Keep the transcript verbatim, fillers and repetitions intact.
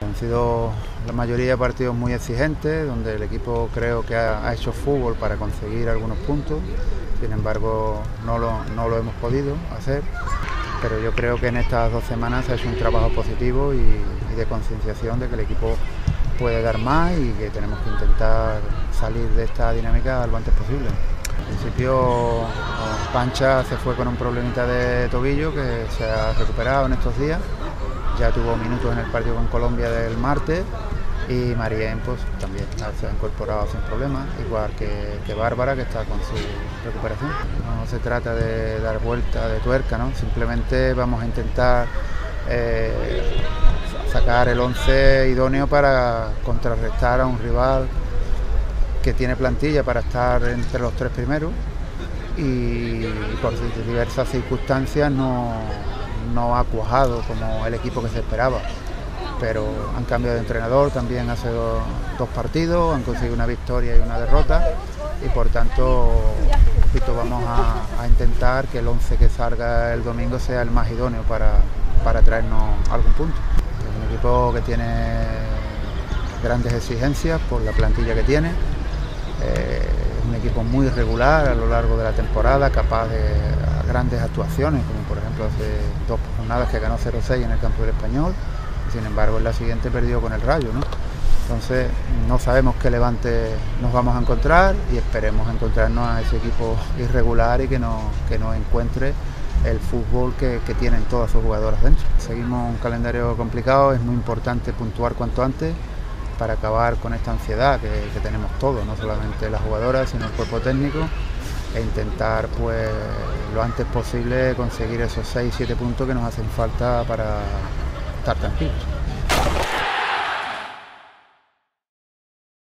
Han sido la mayoría de partidos muy exigentes, donde el equipo creo que ha, ha hecho fútbol para conseguir algunos puntos, sin embargo no lo, no lo hemos podido hacer, pero yo creo que en estas dos semanas se ha hecho un trabajo positivo y, y de concienciación de que el equipo puede dar más y que tenemos que intentar salir de esta dinámica lo antes posible. En principio Pancha se fue con un problemita de tobillo que se ha recuperado en estos días, ya tuvo minutos en el partido con Colombia del martes, y Marien pues también se ha incorporado sin problemas, igual que, que Bárbara, que está con su recuperación. No se trata de dar vuelta de tuerca, ¿no? Simplemente vamos a intentar eh, sacar el once idóneo para contrarrestar a un rival que tiene plantilla para estar entre los tres primeros y por diversas circunstancias no, no ha cuajado como el equipo que se esperaba. Pero han cambiado de entrenador también hace dos, dos partidos, han conseguido una victoria y una derrota y por tanto vamos a, a intentar que el once que salga el domingo sea el más idóneo para, para traernos algún punto. Es un equipo que tiene grandes exigencias por la plantilla que tiene, eh, es un equipo muy regular a lo largo de la temporada, capaz de grandes actuaciones, como por ejemplo hace dos jornadas que ganó cero seis en el campo del Español. Sin embargo, en la siguiente perdió con el Rayo, ¿no? Entonces, no sabemos qué Levante nos vamos a encontrar y esperemos encontrarnos a ese equipo irregular y que nos, que nos encuentre el fútbol que, que tienen todas sus jugadoras dentro. Seguimos un calendario complicado, es muy importante puntuar cuanto antes para acabar con esta ansiedad que, que tenemos todos, no solamente las jugadoras, sino el cuerpo técnico, e intentar pues lo antes posible conseguir esos seis siete puntos que nos hacen falta para estar tranquilos.